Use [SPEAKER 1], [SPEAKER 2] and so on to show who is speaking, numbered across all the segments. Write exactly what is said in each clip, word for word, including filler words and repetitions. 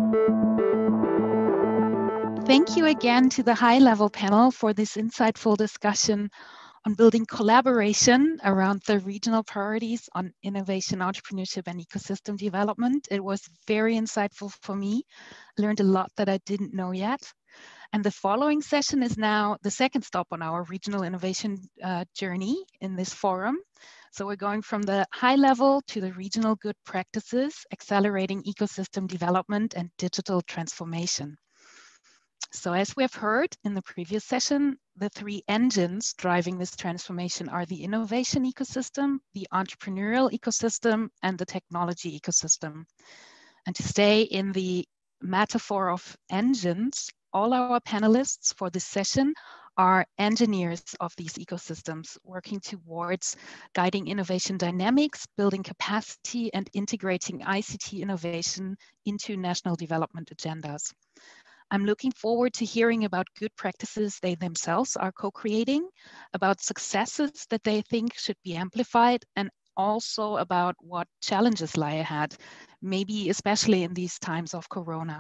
[SPEAKER 1] Thank you again to the high-level panel for this insightful discussion on building collaboration around the regional priorities on innovation, entrepreneurship, and ecosystem development. It was very insightful for me. I learned a lot that I didn't know yet. And the following session is now the second stop on our regional innovation uh, journey in this forum. So we're going from the high level to the regional good practices, accelerating ecosystem development and digital transformation. So as we have heard in the previous session, the three engines driving this transformation are the innovation ecosystem, the entrepreneurial ecosystem, and the technology ecosystem. And to stay in the metaphor of engines, all our panelists for this session are engineers of these ecosystems, working towards guiding innovation dynamics, building capacity, and integrating I C T innovation into national development agendas. I'm looking forward to hearing about good practices they themselves are co-creating, about successes that they think should be amplified, and also about what challenges lie ahead, maybe especially in these times of Corona.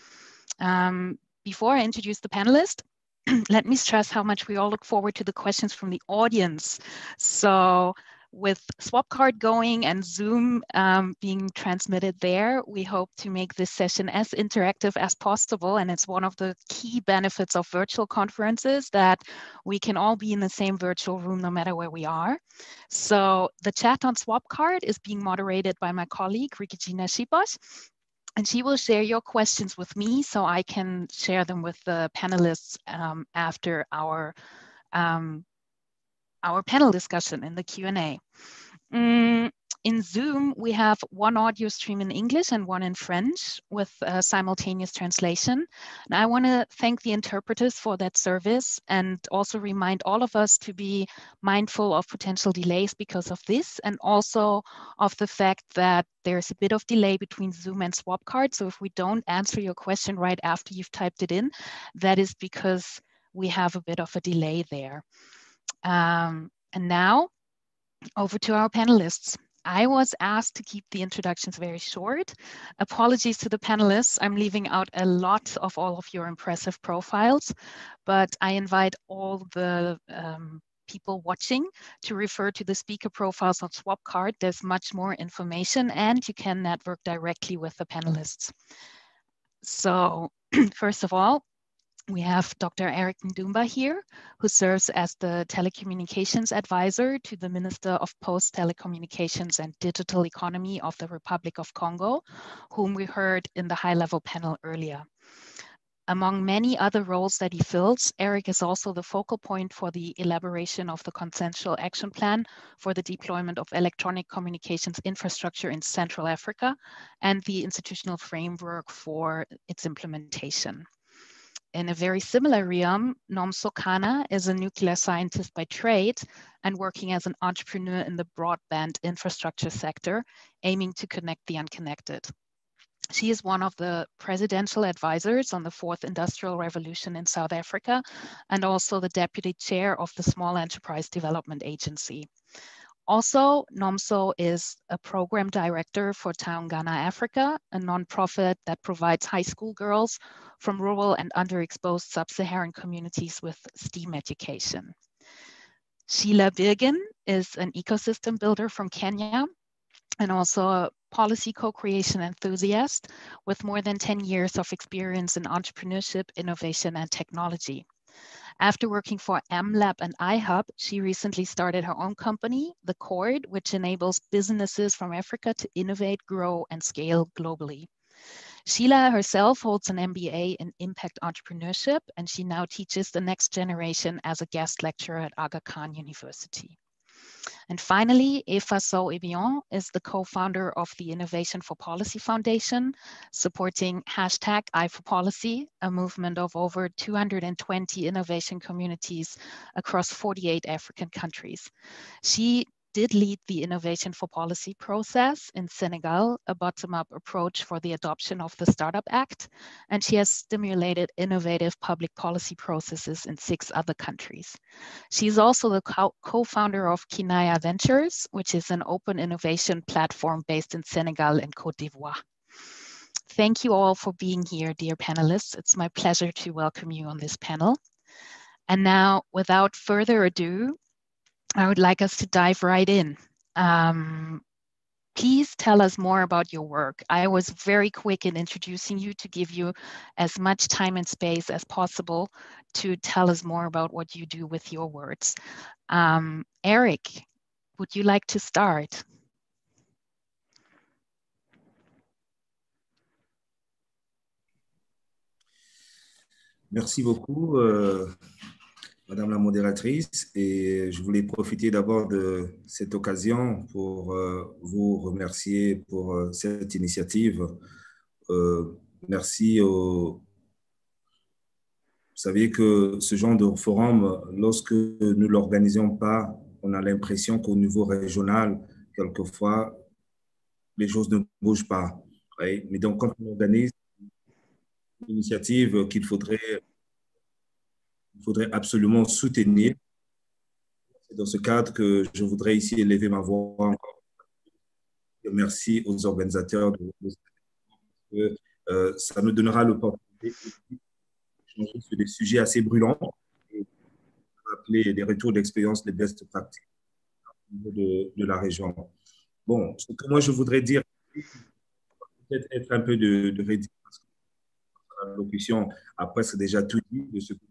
[SPEAKER 1] Um, before I introduce the panelists, let me stress how much we all look forward to the questions from the audience. So with Swapcard going and Zoom um, being transmitted there, we hope to make this session as interactive as possible. And it's one of the key benefits of virtual conferences that we can all be in the same virtual room no matter where we are. So the chat on Swapcard is being moderated by my colleague, Regina Schipos. And she will share your questions with me so I can share them with the panelists um, after our um, our panel discussion in the Q and A. Mm, in Zoom, we have one audio stream in English and one in French with uh, simultaneous translation. And I want to thank the interpreters for that service and also remind all of us to be mindful of potential delays because of this, and also of the fact that there's a bit of delay between Zoom and Swapcard. So if we don't answer your question right after you've typed it in, that is because we have a bit of a delay there. Um, and now over to our panelists. I was asked to keep the introductions very short. Apologies to the panelists. I'm leaving out a lot of all of your impressive profiles, but I invite all the um, people watching to refer to the speaker profiles on Swapcard. There's much more information and you can network directly with the panelists. So first of all, we have Doctor Eric Ndumba here, who serves as the telecommunications advisor to the Minister of Post Telecommunications and Digital Economy of the Republic of Congo, whom we heard in the high-level panel earlier. Among many other roles that he fills, Eric is also the focal point for the elaboration of the consensual action plan for the deployment of electronic communications infrastructure in Central Africa and the institutional framework for its implementation. In a very similar realm, Nomso Kana is a nuclear scientist by trade and working as an entrepreneur in the broadband infrastructure sector, aiming to connect the unconnected. She is one of the presidential advisors on the fourth industrial revolution in South Africa and also the deputy chair of the Small Enterprise Development Agency. Also, Nomso is a program director for Taungana Africa, a nonprofit that provides high school girls from rural and underexposed sub-Saharan communities with STEAM education. Sheila Birgen is an ecosystem builder from Kenya and also a policy co-creation enthusiast with more than ten years of experience in entrepreneurship, innovation, and technology. After working for AmLab and iHub, she recently started her own company, The Cord, which enables businesses from Africa to innovate, grow, and scale globally. Sheila herself holds an M B A in impact entrepreneurship, and she now teaches the next generation as a guest lecturer at Aga Khan University. And finally, Eva Sow-Ebion is the co-founder of the Innovation for Policy Foundation, supporting hashtag I for Policy, a movement of over two hundred twenty innovation communities across forty-eight African countries. She did lead the Innovation for Policy process in Senegal, a bottom-up approach for the adoption of the Startup Act, and she has stimulated innovative public policy processes in six other countries. She's also the co-founder of Kinaya Ventures, which is an open innovation platform based in Senegal and Côte d'Ivoire. thank you all for being here, dear panelists. It's my pleasure to welcome you on this panel. And now, without further ado, I would like us to dive right in. Um, please tell us more about your work. I was very quick in introducing you to give you as much time and space as possible to tell us more about what you do with your words. Um, Eric, would you like to start?
[SPEAKER 2] Merci beaucoup, euh, Madame la modératrice. Et je voulais profiter d'abord de cette occasion pour euh, vous remercier pour euh, cette initiative. Euh, merci au... Vous savez que ce genre de forum, lorsque nous ne l'organisons pas, on a l'impression qu'au niveau régional, quelquefois, les choses ne bougent pas. Oui. Mais donc, quand on organise une initiative qu'il faudrait, il faudrait absolument soutenir, c'est dans ce cadre que je voudrais ici élever ma voix encore. Merci aux organisateurs de, de que, euh, ça nous donnera l'opportunité d'échanger sur des sujets assez brûlants et rappeler des retours d'expérience, les best practices de, de la région. Bon, ce que moi je voudrais dire, peut-être être un peu de, de rédit, parce que la locution a presque déjà tout dit de ce que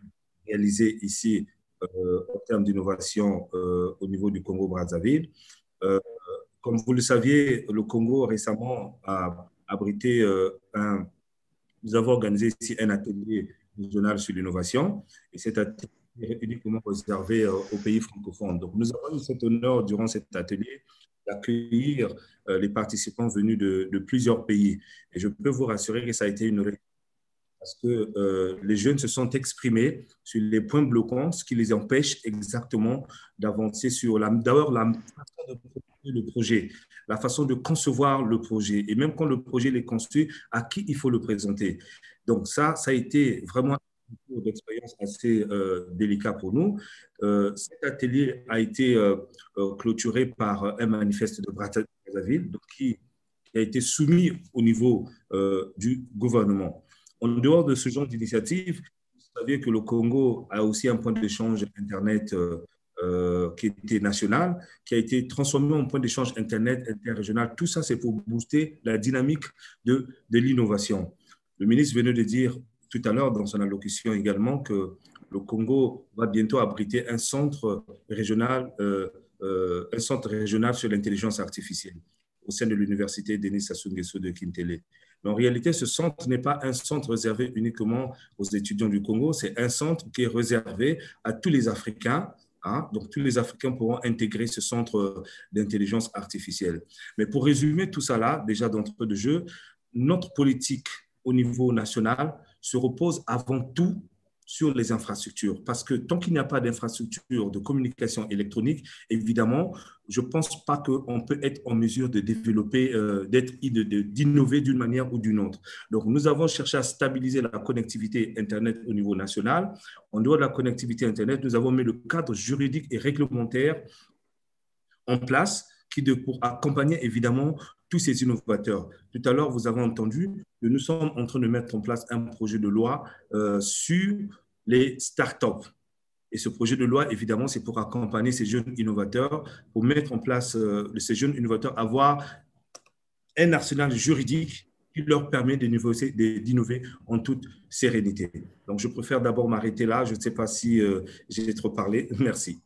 [SPEAKER 2] réalisé ici euh, en termes d'innovation euh, au niveau du Congo-Brazzaville. Euh, comme vous le saviez, le Congo récemment a abrité euh, un... Nous avons organisé ici un atelier régional sur l'innovation et cet atelier est uniquement réservé euh, aux pays francophones. Donc, nous avons eu cet honneur durant cet atelier d'accueillir euh, les participants venus de, de plusieurs pays. Et je peux vous rassurer que ça a été une réussite parce que euh, les jeunes se sont exprimés sur les points bloquants, ce qui les empêche exactement d'avancer sur la, d'abord la façon de proposer le projet, la façon de concevoir le projet, et même quand le projet est construit, à qui il faut le présenter. Donc ça, ça a été vraiment un cours d'expérience assez euh, délicat pour nous. Euh, cet atelier a été euh, euh, clôturé par un manifeste de Brazzaville, donc qui, qui a été soumis au niveau euh, du gouvernement. En dehors de ce genre d'initiative, vous savez que le Congo a aussi un point d'échange Internet euh, euh, qui était national, qui a été transformé en point d'échange Internet interrégional. Tout ça, c'est pour booster la dynamique de, de l'innovation. Le ministre venait de dire tout à l'heure dans son allocution également que le Congo va bientôt abriter un centre régional, euh, euh, un centre régional sur l'intelligence artificielle au sein de l'université Denis Sassou Nguesso de Kintele. Mais en réalité, ce centre n'est pas un centre réservé uniquement aux étudiants du Congo, c'est un centre qui est réservé à tous les Africains. Hein? Donc, tous les Africains pourront intégrer ce centre d'intelligence artificielle. Mais pour résumer tout ça là, déjà d'entrée de jeu, notre politique au niveau national se repose avant tout sur les infrastructures. Parce que tant qu'il n'y a pas d'infrastructure de communication électronique, évidemment, je ne pense pas qu'on peut être en mesure de développer, euh, d'être, d'innover d'une manière ou d'une autre. Donc, nous avons cherché à stabiliser la connectivité Internet au niveau national. En dehors de la connectivité Internet, nous avons mis le cadre juridique et réglementaire en place qui de, pour accompagner évidemment tous ces innovateurs. Tout à l'heure, vous avez entendu que nous sommes en train de mettre en place un projet de loi euh, sur les startups. Et ce projet de loi, évidemment, c'est pour accompagner ces jeunes innovateurs, pour mettre en place euh, ces jeunes innovateurs, avoir un arsenal juridique qui leur permet d'innover en toute sérénité. Donc, je préfère d'abord m'arrêter là. Je ne sais pas si euh, j'ai trop parlé. Merci.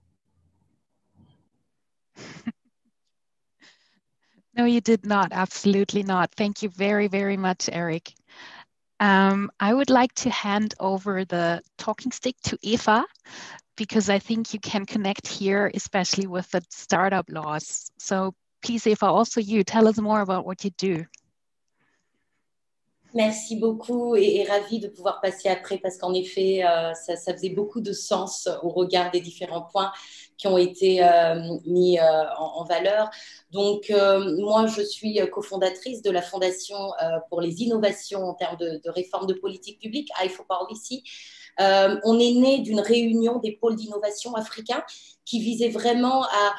[SPEAKER 1] No, you did not. Absolutely not. Thank you very, very much, Eric. Um, I would like to hand over the talking stick to Eva, because I think you can connect here, especially with the startup laws. So please, Eva, also you, tell us more about what you do.
[SPEAKER 3] Merci beaucoup et, et ravie de pouvoir passer après parce qu'en effet, euh, ça, ça faisait beaucoup de sens au regard des différents points qui ont été euh, mis euh, en, en valeur. Donc, euh, moi, je suis cofondatrice de la Fondation euh, pour les innovations en termes de, de réforme de politique publique, I four Policy. Euh, on est né d'une réunion des pôles d'innovation africains qui visait vraiment à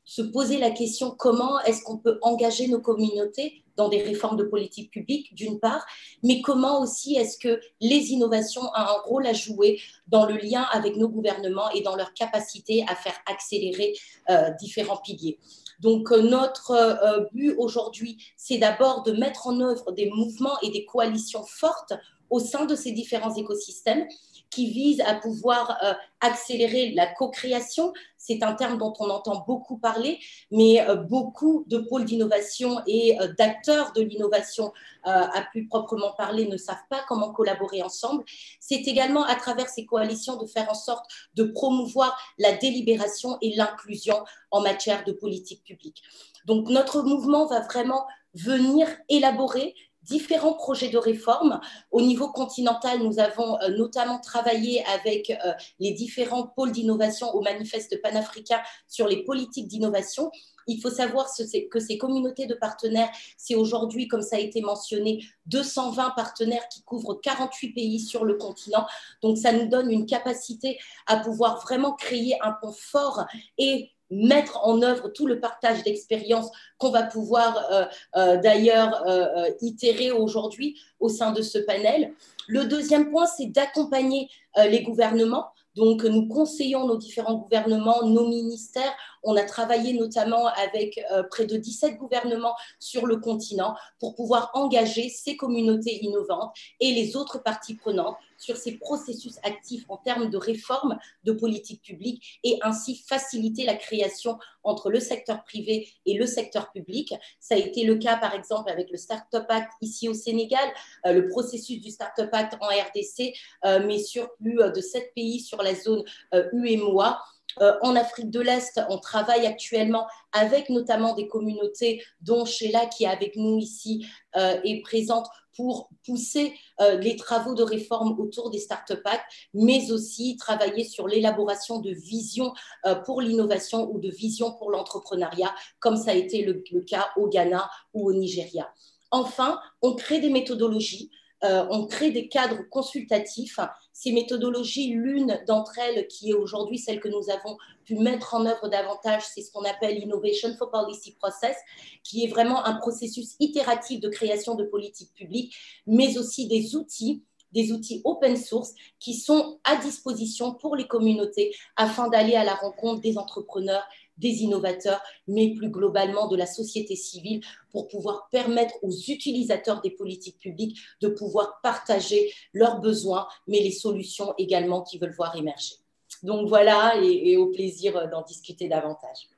[SPEAKER 3] se poser la question comment est-ce qu'on peut engager nos communautés dans des réformes de politique publique, d'une part, mais comment aussi est-ce que les innovations ont un rôle à jouer dans le lien avec nos gouvernements et dans leur capacité à faire accélérer euh, différents piliers. Donc, euh, notre euh, but aujourd'hui, c'est d'abord de mettre en œuvre des mouvements et des coalitions fortes au sein de ces différents écosystèmes qui visent à pouvoir euh, accélérer la co-création. C'est un terme dont on entend beaucoup parler, mais euh, beaucoup de pôles d'innovation et euh, d'acteurs de l'innovation, euh, à plus proprement parler, ne savent pas comment collaborer ensemble. C'est également à travers ces coalitions de faire en sorte de promouvoir la délibération et l'inclusion en matière de politique publique. Donc, notre mouvement va vraiment venir élaborer différents projets de réforme. Au niveau continental, nous avons euh, notamment travaillé avec euh, les différents pôles d'innovation au manifeste panafricain sur les politiques d'innovation. Il faut savoir que ces communautés de partenaires, c'est aujourd'hui, comme ça a été mentionné, deux cent vingt partenaires qui couvrent quarante-huit pays sur le continent. Donc, ça nous donne une capacité à pouvoir vraiment créer un pont fort et mettre en œuvre tout le partage d'expériences qu'on va pouvoir euh, euh, d'ailleurs euh, itérer aujourd'hui au sein de ce panel. Le deuxième point, c'est d'accompagner euh, les gouvernements. Donc, nous conseillons nos différents gouvernements, nos ministères. On a travaillé notamment avec euh, près de dix-sept gouvernements sur le continent pour pouvoir engager ces communautés innovantes et les autres parties prenantes sur ces processus actifs en termes de réforme de politique publique et ainsi faciliter la création entre le secteur privé et le secteur public. Ça a été le cas, par exemple, avec le Startup Act ici au Sénégal, euh, le processus du Startup Act en R D C, euh, mais sur plus de sept pays sur la zone euh, U E M O A. Euh, en Afrique de l'Est, on travaille actuellement avec notamment des communautés, dont Sheila, qui est avec nous ici, euh, est présente pour pousser euh, les travaux de réforme autour des Startup Acts, mais aussi travailler sur l'élaboration de visions euh, pour l'innovation ou de visions pour l'entrepreneuriat, comme ça a été le, le cas au Ghana ou au Nigeria. Enfin, on crée des méthodologies. Euh, on crée des cadres consultatifs. Ces méthodologies, l'une d'entre elles, qui est aujourd'hui celle que nous avons pu mettre en œuvre davantage, c'est ce qu'on appelle l'Innovation for Policy Process, qui est vraiment un processus itératif de création de politiques publiques, mais aussi des outils, des outils open source qui sont à disposition pour les communautés afin d'aller à la rencontre des entrepreneurs, des innovateurs, mais plus globalement de la société civile pour pouvoir permettre aux utilisateurs des politiques publiques de pouvoir partager leurs besoins, mais les solutions également qu'ils veulent voir émerger. Donc voilà, et, et au plaisir d'en discuter davantage.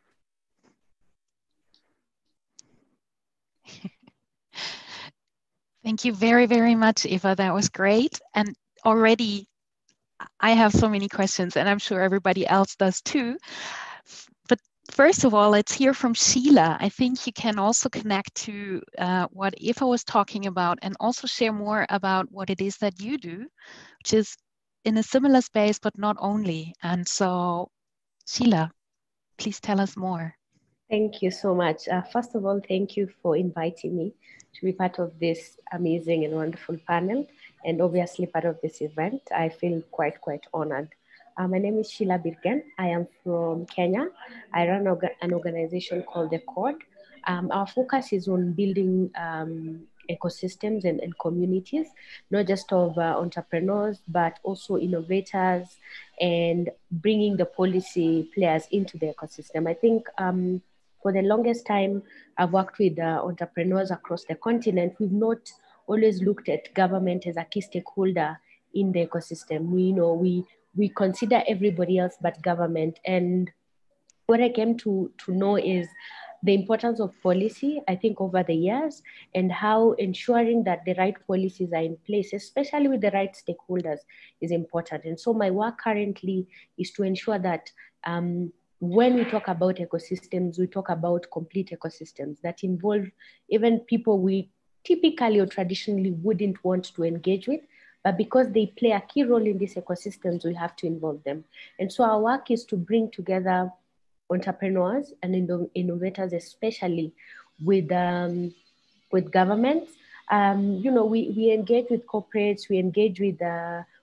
[SPEAKER 1] Thank you very, very much, Eva. That was great. And already I have so many questions, and I'm sure everybody else does too. But first of all, let's hear from Sheila. I think you can also connect to uh, what Eva was talking about and also share more about what it is that you do, which is in a similar space, but not only. And so, Sheila, please tell us more.
[SPEAKER 4] Thank you so much. Uh, first of all, thank you for inviting me to be part of this amazing and wonderful panel, and obviously part of this event. I feel quite, quite honored. Uh, my name is Sheila Birgen. I am from Kenya. I run an organization called The Chord. Um, our focus is on building um, ecosystems and, and communities, not just of uh, entrepreneurs, but also innovators and bringing the policy players into the ecosystem. I think um, for the longest time, I've worked with uh, entrepreneurs across the continent. We've not always looked at government as a key stakeholder in the ecosystem. We you know we we consider everybody else but government. And what I came to, to know is the importance of policy, I think, over the years, and how ensuring that the right policies are in place, especially with the right stakeholders, is important. And so my work currently is to ensure that um, when we talk about ecosystems, we talk about complete ecosystems that involve even people we typically or traditionally wouldn't want to engage with, but because they play a key role in these ecosystems, we have to involve them. And so our work is to bring together entrepreneurs and inno innovators, especially with, um, with governments. Um, you know, we, we engage with corporates, we engage with, uh,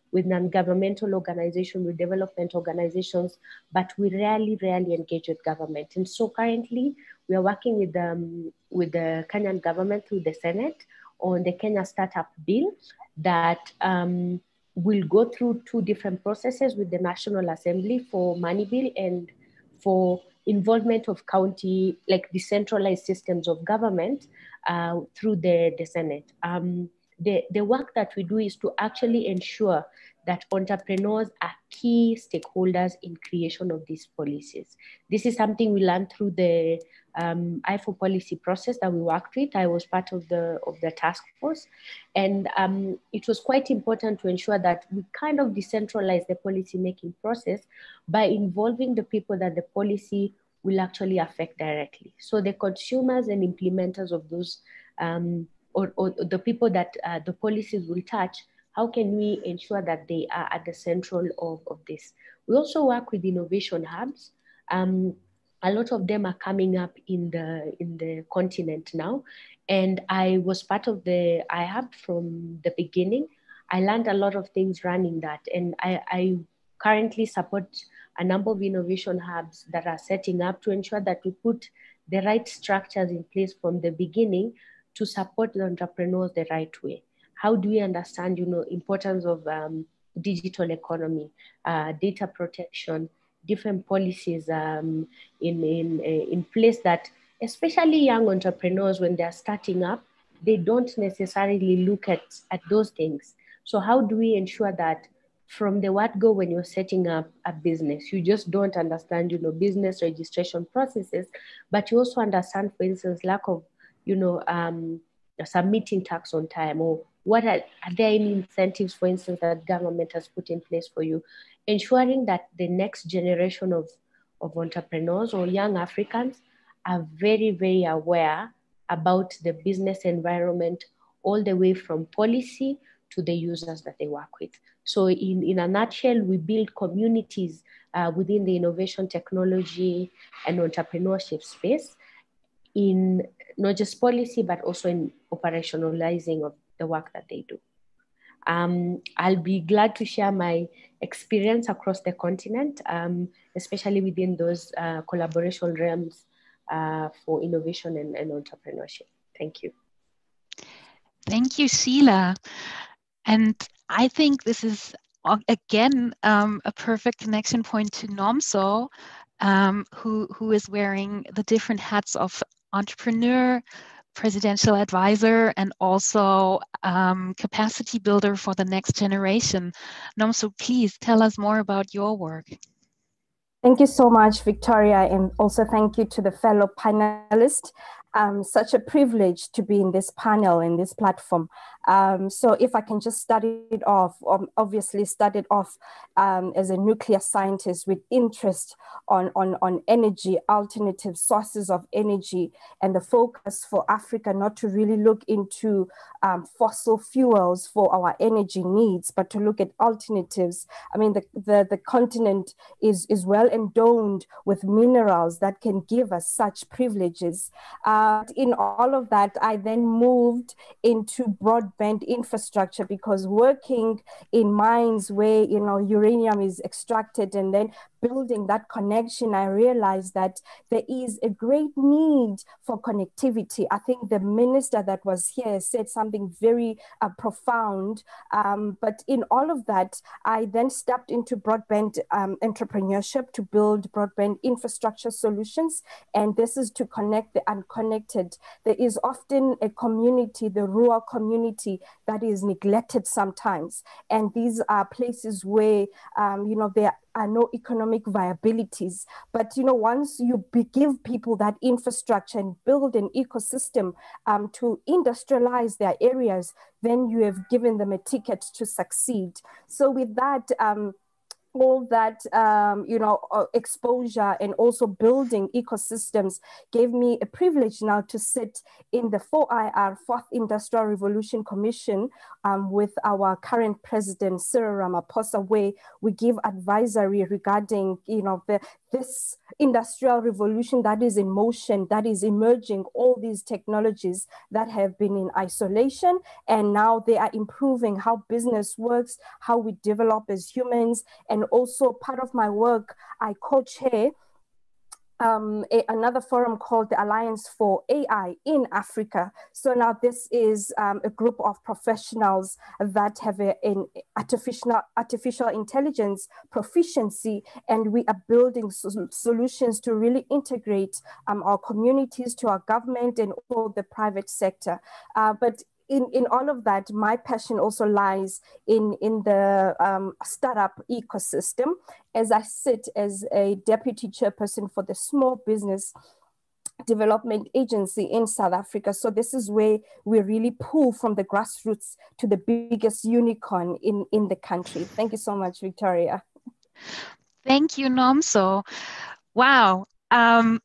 [SPEAKER 4] with non-governmental organizations, with development organizations, but we rarely, rarely engage with government. And so currently we are working with, um, with the Kenyan government through the Senate on the Kenya Startup Bill that um, will go through two different processes with the National Assembly for money bill and for involvement of county, like decentralized systems of government uh, through the, the Senate. Um, the, the work that we do is to actually ensure that entrepreneurs are key stakeholders in creation of these policies. This is something we learned through the um, I four policy process that we worked with. I was part of the, of the task force. And um, it was quite important to ensure that we kind of decentralize the policy making process by involving the people that the policy will actually affect directly. So the consumers and implementers of those, um, or, or the people that uh, the policies will touch, how can we ensure that they are at the central of, of this? We also work with innovation hubs. Um, a lot of them are coming up in the, in the continent now. And I was part of the I Hub from the beginning. I learned a lot of things running that. And I, I currently support a number of innovation hubs that are setting up to ensure that we put the right structures in place from the beginning to support the entrepreneurs the right way. How do we understand, you know, importance of um, digital economy, uh, data protection, different policies um, in, in, in place that, especially young entrepreneurs, when they're starting up, they don't necessarily look at, at those things. So how do we ensure that from the word go when you're setting up a business, you just don't understand, you know, business registration processes, but you also understand, for instance, lack of, you know, um, submitting tax on time, or what are, are there any incentives, for instance, that government has put in place for you, ensuring that the next generation of, of entrepreneurs or young Africans are very, very aware about the business environment, all the way from policy to the users that they work with. So in, in a nutshell, we build communities uh, within the innovation technology and entrepreneurship space in not just policy, but also in operationalizing of the work that they do. Um, I'll be glad to share my experience across the continent, um, especially within those uh, collaboration realms uh, for innovation and, and entrepreneurship. Thank you.
[SPEAKER 1] Thank you, Sheila. And I think this is, again, um, a perfect connection point to Nomso, um, who, who is wearing the different hats of entrepreneur, presidential advisor, and also um, capacity builder for the next generation. Nomso, please tell us more about your work.
[SPEAKER 5] Thank you so much, Victoria, and also thank you to the fellow panelists. Um, such a privilege to be in this panel, in this platform. Um, so if I can just start it off, um, obviously started off um, as a nuclear scientist with interest on, on, on energy, alternative sources of energy, and the focus for Africa not to really look into um, fossil fuels for our energy needs, but to look at alternatives. I mean, the, the, the continent is, is well endowed with minerals that can give us such privileges. Uh, in all of that, I then moved into broadband infrastructure, because working in mines where, you know, uranium is extracted and then building that connection, I realized that there is a great need for connectivity. I think the minister that was here said something very uh, profound. Um, but in all of that, I then stepped into broadband um, entrepreneurship to build broadband infrastructure solutions. And this is to connect the unconnected. There is often a community, the rural community, that is neglected sometimes. And these are places where, um, you know, there are no economic viabilities. But, you know, once you be, give people that infrastructure and build an ecosystem um, to industrialize their areas, then you have given them a ticket to succeed. So with that, um, all that, um, you know, uh, exposure and also building ecosystems gave me a privilege now to sit in the four I R, Fourth Industrial Revolution Commission, um, with our current president, Cyril Ramaphosa, where we give advisory regarding, you know, the, this industrial revolution that is in motion, that is emerging, all these technologies that have been in isolation, and now they are improving how business works, how we develop as humans. And also part of my work, I co-chair um, a, another forum called the Alliance for A I in Africa. So now this is um, a group of professionals that have an artificial, artificial intelligence proficiency, and we are building so solutions to really integrate um, our communities to our government and all the private sector. Uh, but In, in all of that, my passion also lies in, in the um, startup ecosystem, as I sit as a deputy chairperson for the Small Business Development Agency in South Africa. So this is where we really pull from the grassroots to the biggest unicorn in, in the country. Thank you so much, Victoria.
[SPEAKER 1] Thank you, Nomso. Wow. Um,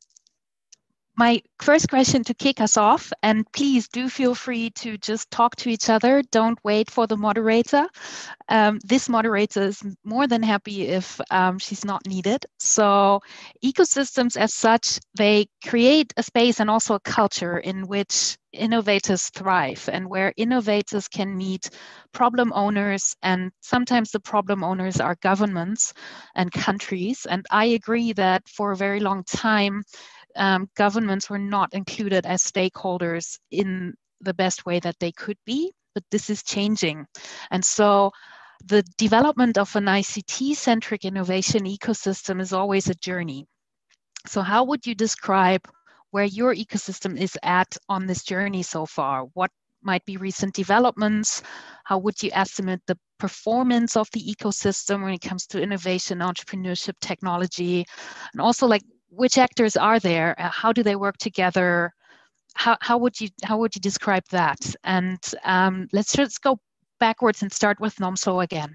[SPEAKER 1] My first question to kick us off, and please do feel free to just talk to each other. Don't wait for the moderator. Um, this moderator is more than happy if um, she's not needed. So ecosystems as such, they create a space and also a culture in which innovators thrive, and where innovators can meet problem owners, and sometimes the problem owners are governments and countries. And I agree that for a very long time, Um, governments were not included as stakeholders in the best way that they could be, but this is changing. And so the development of an I C T-centric innovation ecosystem is always a journey. So how would you describe where your ecosystem is at on this journey so far? What might be recent developments? How would you estimate the performance of the ecosystem when it comes to innovation, entrepreneurship, technology, and also like, which actors are there? How do they work together? How, how would you how would you describe that? And um, let's just go backwards and start with Nomso again.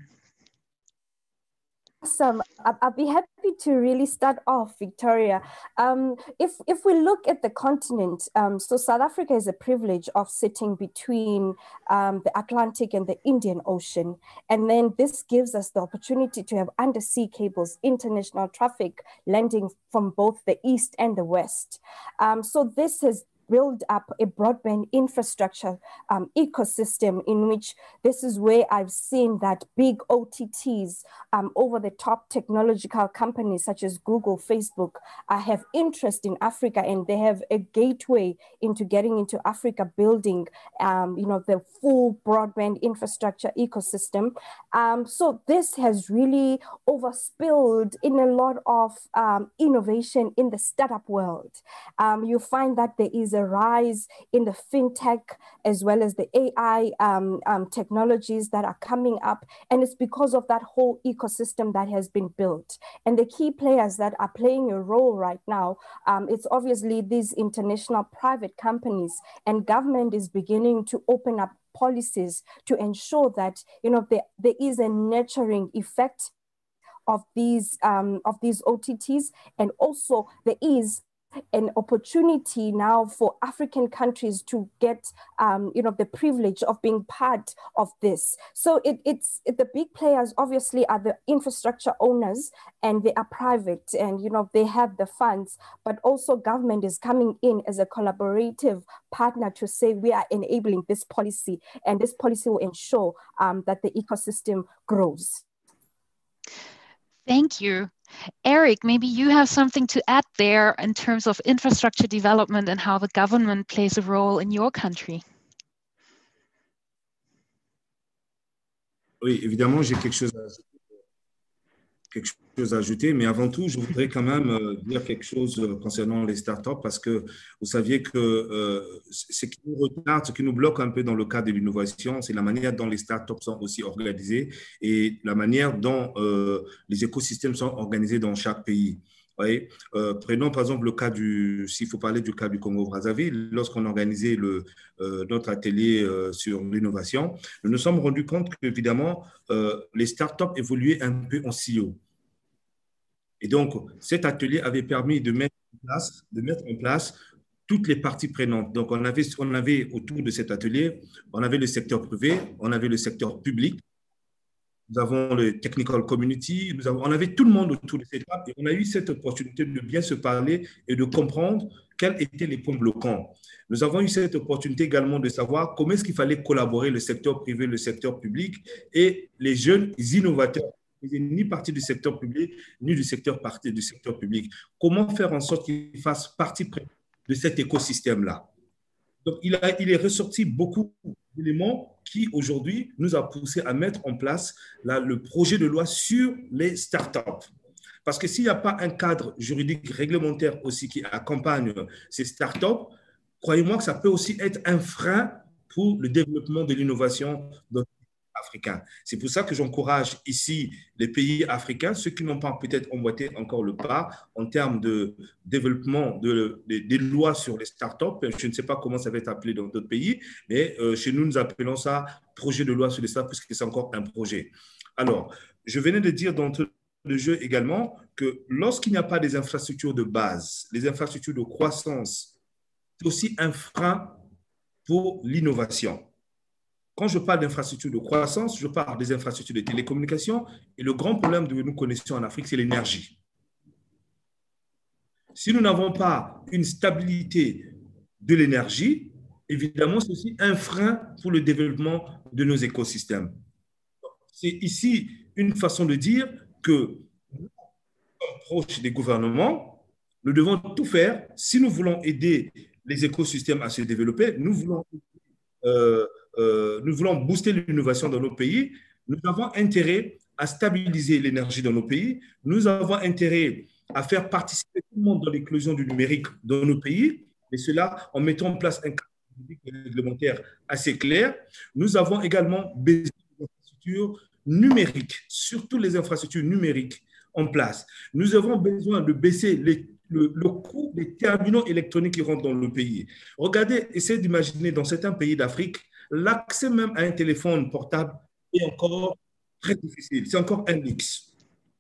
[SPEAKER 5] Awesome. I'll be happy to really start off, Victoria. Um, if, if we look at the continent, um, so South Africa is a privilege of sitting between um, the Atlantic and the Indian Ocean. And then this gives us the opportunity to have undersea cables, international traffic landing from both the East and the West. Um, so this has build up a broadband infrastructure um, ecosystem in which this is where I've seen that big O T Ts, um, over the top technological companies such as Google, Facebook, uh, have interest in Africa, and they have a gateway into getting into Africa, building um, you know, the full broadband infrastructure ecosystem. Um, so this has really overspilled in a lot of um, innovation in the startup world. Um, you find that there is a rise in the fintech as well as the A I um, um, technologies that are coming up. And it's because of that whole ecosystem that has been built. And the key players that are playing a role right now, um, it's obviously these international private companies, and government is beginning to open up policies to ensure that, you know, there, there is a nurturing effect of these, um, of these O T Ts. And also there is an opportunity now for African countries to get, um, you know, the privilege of being part of this. So it, it's it, the big players obviously are the infrastructure owners, and they are private, and, you know, they have the funds, but also government is coming in as a collaborative partner to say we are enabling this policy, and this policy will ensure um, that the ecosystem grows.
[SPEAKER 1] Thank you. Eric, maybe you have something to add there in terms of infrastructure development and how the government plays a role in your country.
[SPEAKER 2] Oui, évidemment, j'ai quelque chose à ajouter. quelque chose à ajouter, mais avant tout, je voudrais quand même dire quelque chose concernant les startups, parce que vous saviez que euh, ce qui nous retarde, ce qui nous bloque un peu dans le cadre de l'innovation, c'est la manière dont les startups sont aussi organisées et la manière dont euh, les écosystèmes sont organisés dans chaque pays. Oui. Euh, prenons par exemple le cas du, s'il faut parler du cas du Congo-Brazzaville, lorsqu'on a organisé le, euh, notre atelier euh, sur l'innovation, nous nous sommes rendus compte qu'évidemment, euh, les startups évoluaient un peu en silo. Et donc, cet atelier avait permis de mettre en place, de mettre en place toutes les parties prenantes. Donc, on avait, on avait autour de cet atelier, on avait le secteur privé, on avait le secteur public, nous avons le technical community, nous avons, on avait tout le monde autour de cette table et on a eu cette opportunité de bien se parler et de comprendre quels étaient les points bloquants. Nous avons eu cette opportunité également de savoir comment est-ce qu'il fallait collaborer le secteur privé, le secteur public et les jeunes innovateurs, ni partie du secteur public, ni du secteur, partie du secteur public. Comment faire en sorte qu'ils fassent partie de cet écosystème-là. Donc, il, a, il est ressorti beaucoup d'éléments qui, aujourd'hui, nous a poussé à mettre en place la, le projet de loi sur les startups. Parce que s'il n'y a pas un cadre juridique réglementaire aussi qui accompagne ces startups, croyez-moi que ça peut aussi être un frein pour le développement de l'innovation dans africains. C'est pour ça que j'encourage ici les pays africains, ceux qui n'ont pas peut-être emboîté encore le pas en termes de développement de, de, des lois sur les startups. Je ne sais pas comment ça va être appelé dans d'autres pays, mais euh, chez nous, nous appelons ça projet de loi sur les startups puisque c'est encore un projet. Alors, je venais de dire dans le jeu également que lorsqu'il n'y a pas des infrastructures de base, les infrastructures de croissance, c'est aussi un frein pour l'innovation. Quand je parle d'infrastructures de croissance, je parle des infrastructures de télécommunications et le grand problème que nous connaissons en Afrique, c'est l'énergie. Si nous n'avons pas une stabilité de l'énergie, évidemment, c'est aussi un frein pour le développement de nos écosystèmes. C'est ici une façon de dire que nous sommes proches des gouvernements, nous devons tout faire. Si nous voulons aider les écosystèmes à se développer, nous voulons euh, Euh, nous voulons booster l'innovation dans nos pays, nous avons intérêt à stabiliser l'énergie dans nos pays, nous avons intérêt à faire participer tout le monde dans l'éclosion du numérique dans nos pays, et cela en mettant en place un cadre réglementaire assez clair. Nous avons également besoin d'infrastructures numériques, surtout les infrastructures numériques en place. Nous avons besoin de baisser les Le, le coût des terminaux électroniques qui rentrent dans le pays. Regardez, essayez d'imaginer dans certains pays d'Afrique, l'accès même à un téléphone portable est encore très difficile. C'est encore un luxe.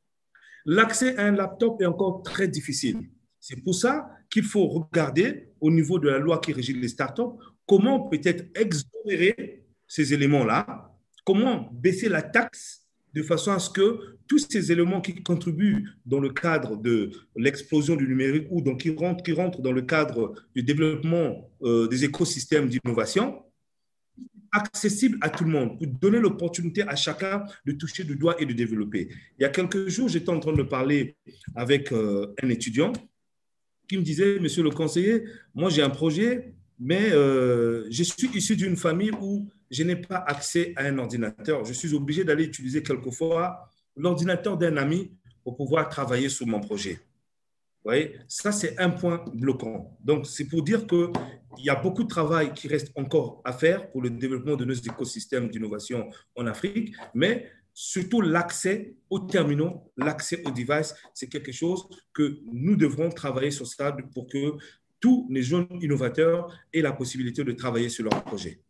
[SPEAKER 2] L'accès à un laptop est encore très difficile. C'est pour ça qu'il faut regarder au niveau de la loi qui régit les startups, comment peut-être exonérer ces éléments-là, comment baisser la taxe de façon à ce que tous ces éléments qui contribuent dans le cadre de l'explosion du numérique ou donc qui rentrent, qui rentrent dans le cadre du développement euh, des écosystèmes d'innovation, accessibles à tout le monde, pour donner l'opportunité à chacun de toucher du doigt et de développer. Il y a quelques jours, j'étais en train de parler avec euh, un étudiant qui me disait, monsieur le conseiller, moi j'ai un projet, mais euh, je suis issu d'une famille où je n'ai pas accès à un ordinateur. Je suis obligé d'aller utiliser quelquefois l'ordinateur d'un ami pour pouvoir travailler sur mon projet. Vous voyez, ça, c'est un point bloquant. Donc, c'est pour dire qu'il y a beaucoup de travail qui reste encore à faire pour le développement de nos écosystèmes d'innovation en Afrique, mais surtout l'accès aux terminaux, l'accès aux devices, c'est quelque chose que nous devrons travailler sur ça pour que tous les jeunes innovateurs aient la possibilité de travailler sur leur projet.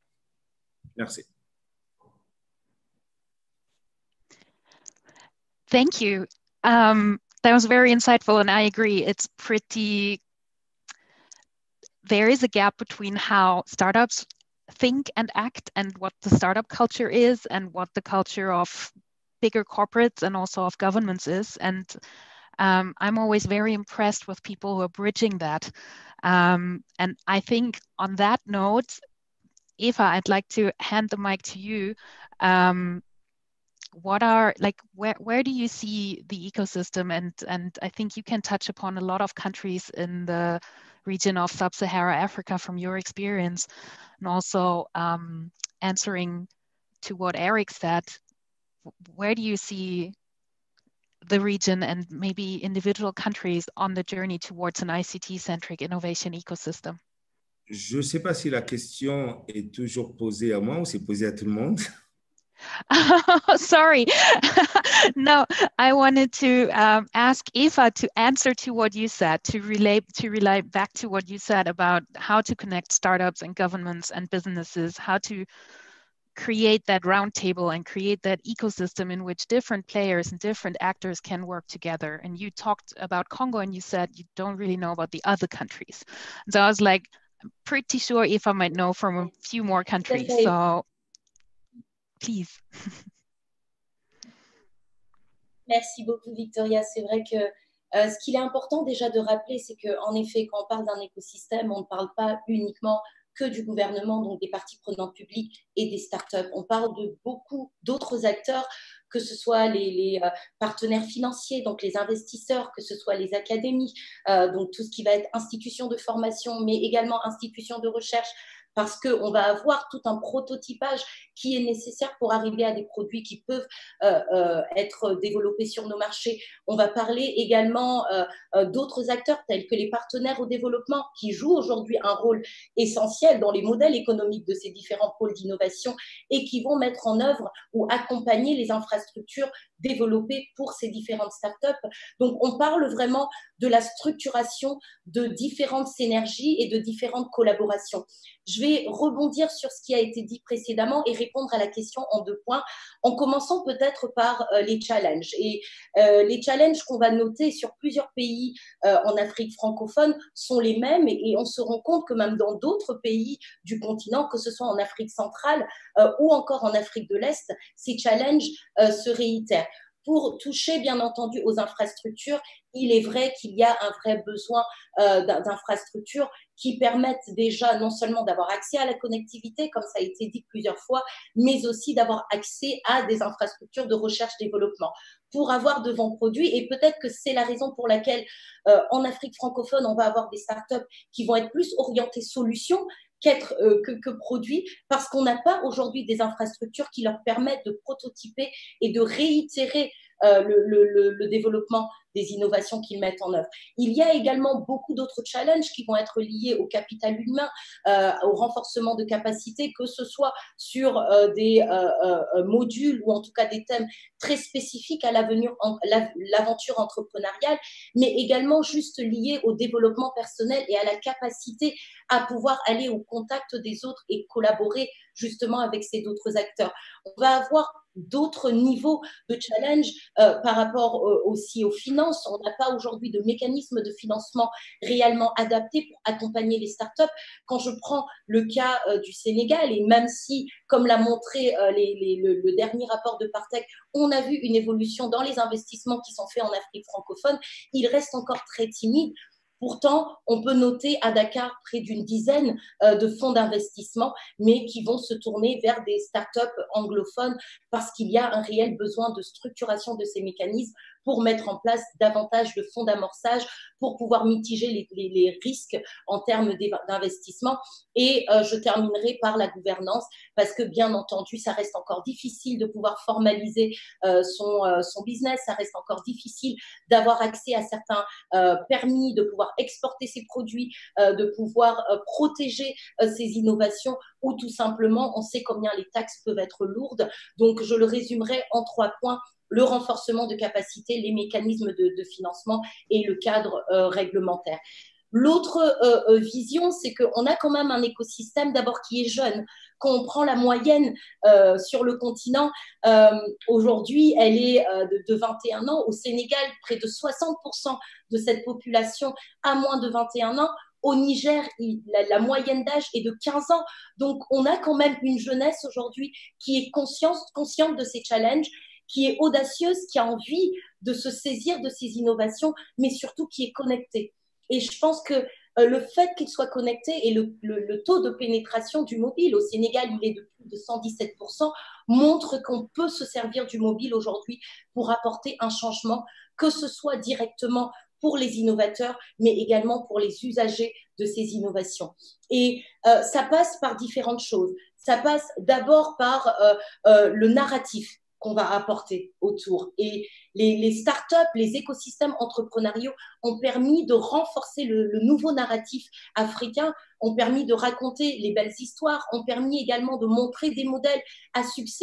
[SPEAKER 2] Merci.
[SPEAKER 1] Thank you. Um, that was very insightful, and I agree. It's pretty, there is a gap between how startups think and act and what the startup culture is and what the culture of bigger corporates and also of governments is. And um, I'm always very impressed with people who are bridging that. Um, and I think on that note, Eva, I'd like to hand the mic to you. Um, what are, like, where, where do you see the ecosystem? And, and I think you can touch upon a lot of countries in the region of Sub-Saharan Africa from your experience, and also um, answering to what Eric said, where do you see the region and maybe individual countries on the journey towards an I C T-centric innovation ecosystem?
[SPEAKER 2] Je ne sais pas si la question est toujours posée à moi ou c'est posée à tout le monde.
[SPEAKER 1] Sorry. No, I wanted to um, ask Eva to answer to what you said, to relate to relate back to what you said about how to connect startups and governments and businesses, how to create that roundtable and create that ecosystem in which different players and different actors can work together. And you talked about Congo and you said you don't really know about the other countries. So I was like, I'm pretty sure Eva might know from a few more countries. So please.
[SPEAKER 3] Merci beaucoup, Victoria. C'est vrai que euh, ce qu'il est important déjà de rappeler, c'est qu'en effet, quand on parle d'un écosystème, on ne parle pas uniquement que du gouvernement, donc des parties prenantes publiques et des startups. On parle de beaucoup d'autres acteurs, que ce soit les, les euh, partenaires financiers, donc les investisseurs, que ce soit les académies, euh, donc tout ce qui va être institutions de formation, mais également institutions de recherche, parce qu'on va avoir tout un prototypage qui est nécessaire pour arriver à des produits qui peuvent euh, euh, être développés sur nos marchés. On va parler également euh, euh, d'autres acteurs tels que les partenaires au développement qui jouent aujourd'hui un rôle essentiel dans les modèles économiques de ces différents pôles d'innovation et qui vont mettre en œuvre ou accompagner les infrastructures développées pour ces différentes startups. Donc, on parle vraiment de la structuration de différentes synergies et de différentes collaborations. Je vais rebondir sur ce qui a été dit précédemment et répondre à la question en deux points, en commençant peut-être par euh, les challenges. Et euh, les challenges qu'on va noter sur plusieurs pays euh, en Afrique francophone sont les mêmes et, et on se rend compte que même dans d'autres pays du continent, que ce soit en Afrique centrale euh, ou encore en Afrique de l'Est, ces challenges euh, se réitèrent. Pour toucher, bien entendu, aux infrastructures, il est vrai qu'il y a un vrai besoin euh, d'infrastructures qui permettent déjà non seulement d'avoir accès à la connectivité, comme ça a été dit plusieurs fois, mais aussi d'avoir accès à des infrastructures de recherche-développement pour avoir de bons produits. Et peut-être que c'est la raison pour laquelle euh, en Afrique francophone, on va avoir des startups qui vont être plus orientées solutions qu'être euh, que, que produits, parce qu'on n'a pas aujourd'hui des infrastructures qui leur permettent de prototyper et de réitérer euh, le, le, le développement des innovations qu'ils mettent en œuvre. Il y a également beaucoup d'autres challenges qui vont être liés au capital humain, euh, au renforcement de capacités, que ce soit sur euh, des euh, euh, modules ou en tout cas des thèmes très spécifiques à l'aventure entrepreneuriale, mais également juste liés au développement personnel et à la capacité à pouvoir aller au contact des autres et collaborer justement avec ces autres acteurs. On va avoir d'autres niveaux de challenge euh, par rapport euh, aussi aux finances. On n'a pas aujourd'hui de mécanisme de financement réellement adapté pour accompagner les startups. Quand je prends le cas euh, du Sénégal, et même si, comme l'a montré euh, les, les, le, le dernier rapport de Partech, on a vu une évolution dans les investissements qui sont faits en Afrique francophone, il reste encore très timide. Pourtant, on peut noter à Dakar près d'une dizaine euh, de fonds d'investissement, mais qui vont se tourner vers des startups anglophones parce qu'il y a un réel besoin de structuration de ces mécanismes pour mettre en place davantage de fonds d'amorçage, pour pouvoir mitiger les, les, les risques en termes d'investissement. Et euh, je terminerai par la gouvernance, parce que bien entendu, ça reste encore difficile de pouvoir formaliser euh, son, euh, son business, ça reste encore difficile d'avoir accès à certains euh, permis, de pouvoir exporter ses produits, euh, de pouvoir euh, protéger euh, ses innovations, ou tout simplement, on sait combien les taxes peuvent être lourdes. Donc, je le résumerai en trois points: le renforcement de capacité, les mécanismes de, de financement et le cadre euh, réglementaire. L'autre euh, vision, c'est qu'on a quand même un écosystème d'abord qui est jeune. Quand on prend la moyenne euh, sur le continent, euh, aujourd'hui, elle est euh, de, de vingt et un ans. Au Sénégal, près de soixante pour cent de cette population a moins de vingt et un ans. Au Niger, il, la, la moyenne d'âge est de quinze ans. Donc, on a quand même une jeunesse aujourd'hui qui est consciente, consciente de ces challenges, qui est audacieuse, qui a envie de se saisir de ces innovations, mais surtout qui est connectée. Et je pense que euh, le fait qu'il soit connecté et le, le, le taux de pénétration du mobile, au Sénégal, il est de plus de cent dix-sept pour cent, montre qu'on peut se servir du mobile aujourd'hui pour apporter un changement, que ce soit directement pour les innovateurs, mais également pour les usagers de ces innovations. Et euh, ça passe par différentes choses. Ça passe d'abord par euh, euh, le narratif qu'on va apporter autour. Et les, les startups, les écosystèmes entrepreneuriaux ont permis de renforcer le, le nouveau narratif africain, ont permis de raconter les belles histoires, ont permis également de montrer des modèles à succès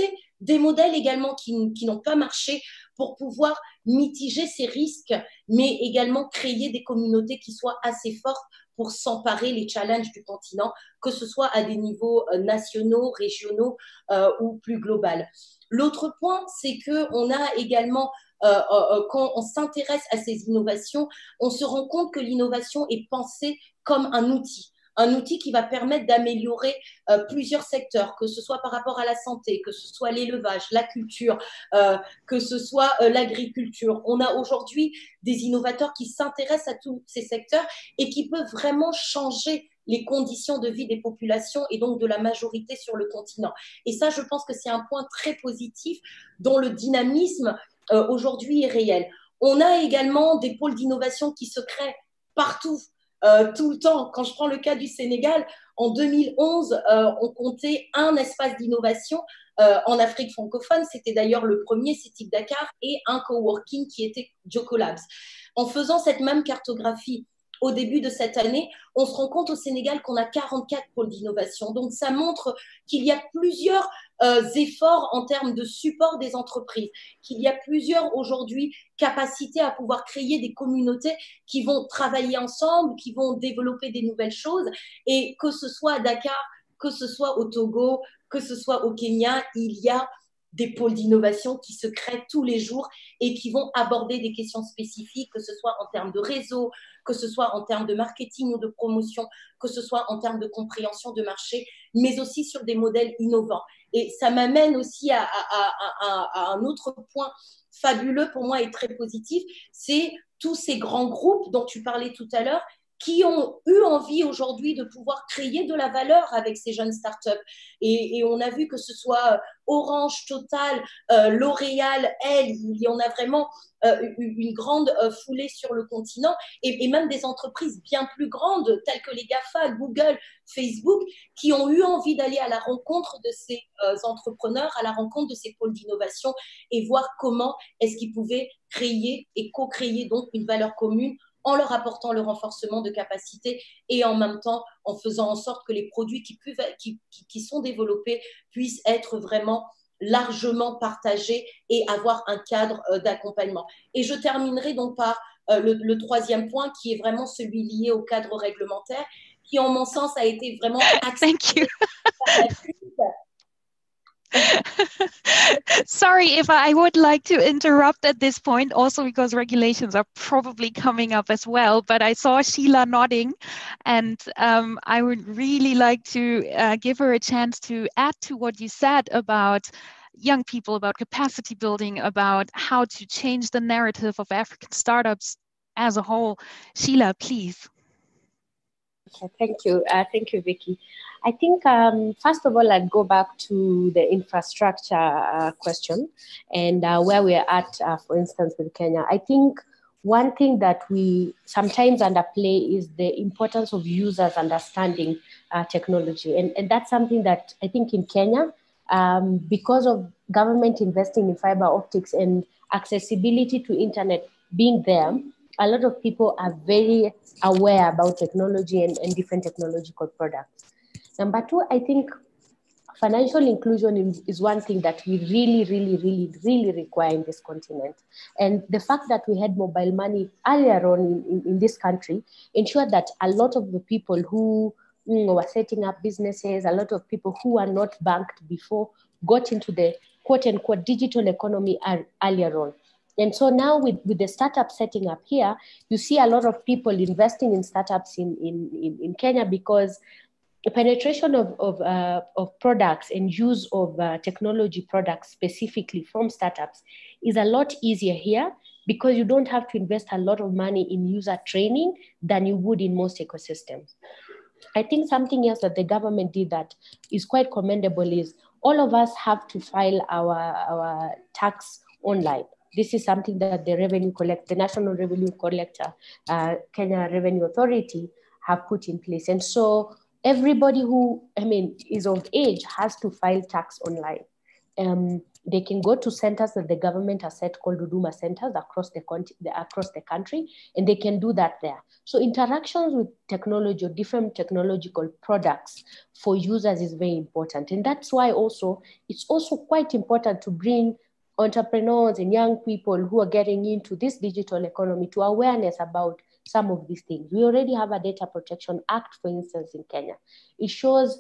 [SPEAKER 3] des modèles également qui, qui n'ont pas marché pour pouvoir mitiger ces risques, mais également créer des communautés qui soient assez fortes pour s'emparer les challenges du continent, que ce soit à des niveaux nationaux, régionaux euh, ou plus global. L'autre point, c'est qu'on a également, euh, euh, quand on s'intéresse à ces innovations, on se rend compte que l'innovation est pensée comme un outil. Un outil qui va permettre d'améliorer euh, plusieurs secteurs, que ce soit par rapport à la santé, que ce soit l'élevage, la culture, euh, que ce soit euh, l'agriculture. On a aujourd'hui des innovateurs qui s'intéressent à tous ces secteurs et qui peuvent vraiment changer les conditions de vie des populations et donc de la majorité sur le continent. Et ça, je pense que c'est un point très positif dont le dynamisme euh, aujourd'hui est réel. On a également des pôles d'innovation qui se créent partout. Euh, tout le temps. Quand je prends le cas du Sénégal, en deux mille onze, euh, on comptait un espace d'innovation euh, en Afrique francophone. C'était d'ailleurs le premier, c'est Tic Dakar, et un coworking qui était Jocolabs. En faisant cette même cartographie au début de cette année, on se rend compte au Sénégal qu'on a quarante-quatre pôles d'innovation. Donc, ça montre qu'il y a plusieurs euh, efforts en termes de support des entreprises, qu'il y a plusieurs aujourd'hui capacités à pouvoir créer des communautés qui vont travailler ensemble, qui vont développer des nouvelles choses. Et que ce soit à Dakar, que ce soit au Togo, que ce soit au Kenya, il y a des pôles d'innovation qui se créent tous les jours et qui vont aborder des questions spécifiques, que ce soit en termes de réseau, que ce soit en termes de marketing ou de promotion, que ce soit en termes de compréhension de marché, mais aussi sur des modèles innovants. Et ça m'amène aussi à, à, à, à un autre point fabuleux pour moi et très positif, c'est tous ces grands groupes dont tu parlais tout à l'heure, qui ont eu envie aujourd'hui de pouvoir créer de la valeur avec ces jeunes startups. Et, et on a vu que ce soit Orange, Total, euh, L'Oréal, elle, il y en a vraiment euh, une grande euh, foulée sur le continent, et, et même des entreprises bien plus grandes, telles que les GAFA, Google, Facebook, qui ont eu envie d'aller à la rencontre de ces euh, entrepreneurs, à la rencontre de ces pôles d'innovation, et voir comment est-ce qu'ils pouvaient créer et co-créer donc une valeur commune, en leur apportant le renforcement de capacités et en même temps en faisant en sorte que les produits qui, peuvent, qui, qui, qui sont développés puissent être vraiment largement partagés et avoir un cadre euh, d'accompagnement. Et je terminerai donc par euh, le, le troisième point qui est vraiment celui lié au cadre réglementaire qui, en mon sens, a été vraiment
[SPEAKER 1] accéléré par la crise. Sorry if I would like to interrupt at this point, also because regulations are probably coming up as well, but I saw Sheila nodding, and um, I would really like to uh, give her a chance to add to what you said about young people, about capacity building, about how to change the narrative of African startups as a whole. Sheila, please.
[SPEAKER 4] Okay, thank you. Uh, thank you, Vicky. I think, um, first of all, I'd go back to the infrastructure uh, question and uh, where we're at, uh, for instance, with Kenya. I think one thing that we sometimes underplay is the importance of users understanding uh, technology. And, and that's something that I think in Kenya, um, because of government investing in fiber optics and accessibility to internet being there, a lot of people are very aware about technology and, and different technological products. Number two, I think financial inclusion is, is one thing that we really, really, really, really require in this continent. And the fact that we had mobile money earlier on in, in, in this country ensured that a lot of the people who you know, were setting up businesses, a lot of people who were not banked before got into the quote unquote digital economy earlier on. And so now with, with the startup setting up here, you see a lot of people investing in startups in, in, in, in Kenya because the penetration of, of, uh, of products and use of uh, technology products specifically from startups is a lot easier here because you don't have to invest a lot of money in user training than you would in most ecosystems. I think something else that the government did that is quite commendable is all of us have to file our, our tax online. This is something that the revenue collect, the National Revenue Collector, uh, Kenya Revenue Authority have put in place. And so everybody who, I mean, is of age has to file tax online. um, they can go to centers that the government has set called Huduma centers across the, across the country, and they can do that there. So interactions with technology or different technological products for users is very important. And that's why also, it's also quite important to bring entrepreneurs and young people who are getting into this digital economy to awareness about some of these things. We already have a Data Protection Act, for instance, in Kenya. It shows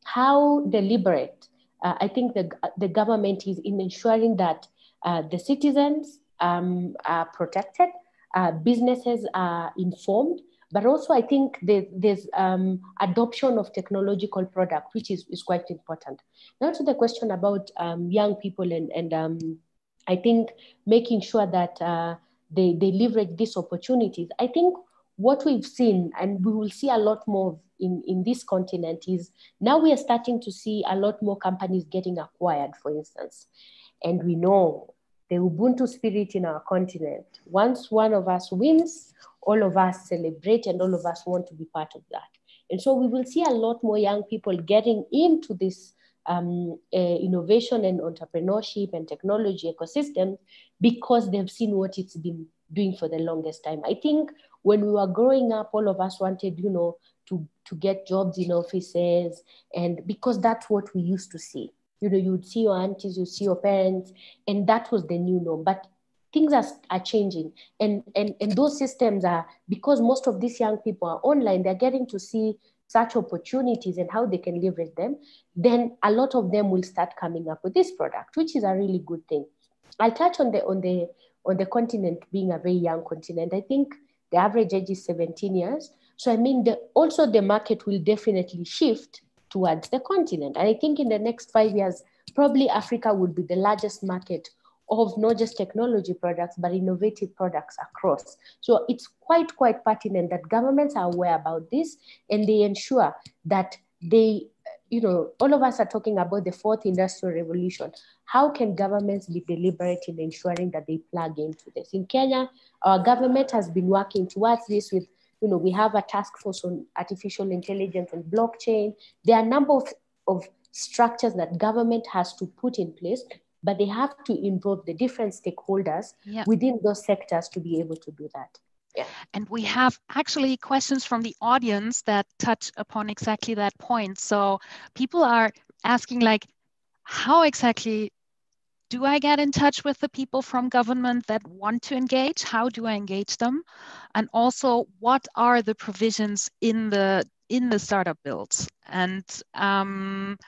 [SPEAKER 4] how deliberate uh, I think the, the government is in ensuring that uh, the citizens um, are protected, uh, businesses are informed, but also I think there, there's um, adoption of technological product, which is, is quite important. Now to the question about um, young people and, and um, I think making sure that uh, they, they leverage these opportunities. I think what we've seen, and we will see a lot more in, in this continent, is now we are starting to see a lot more companies getting acquired, for instance. And we know the Ubuntu spirit in our continent. Once one of us wins, all of us celebrate and all of us want to be part of that. And so we will see a lot more young people getting into this um, uh, innovation and entrepreneurship and technology ecosystem because they've seen what it's been doing for the longest time. I think when we were growing up, all of us wanted, you know, to, to get jobs in offices, and because that's what we used to see. You know, you'd see your aunties, you see your parents, and that was the new norm. But things are, are changing. And, and, and those systems are, because most of these young people are online, they're getting to see such opportunities and how they can leverage them. Then a lot of them will start coming up with this product, which is a really good thing. I'll touch on the, on the, on the continent being a very young continent. I think the average age is seventeen years. So I mean, the, also the market will definitely shift towards the continent. And I think in the next five years, probably Africa would be the largest market of not just technology products, but innovative products across. So it's quite, quite pertinent that governments are aware about this and they ensure that they, you know, all of us are talking about the fourth industrial revolution. How can governments be deliberate in ensuring that they plug into this? In Kenya, our government has been working towards this with, you know, we have a task force on artificial intelligence and blockchain. There are a number of, of structures that government has to put in place, but they have to involve the different stakeholders yeah. within those sectors to be able to do that. Yeah.
[SPEAKER 1] And we have actually questions from the audience that touch upon exactly that point. So people are asking, like, how exactly do I get in touch with the people from government that want to engage? How do I engage them? And also, what are the provisions in the in the startup builds? And um,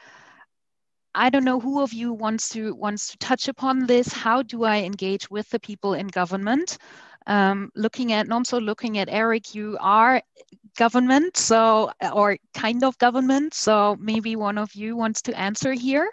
[SPEAKER 1] I don't know who of you wants to wants to touch upon this. How do I engage with the people in government? Um, looking at Nomso, looking at Eric, you are government, so or kind of government. So maybe one of you wants to answer here.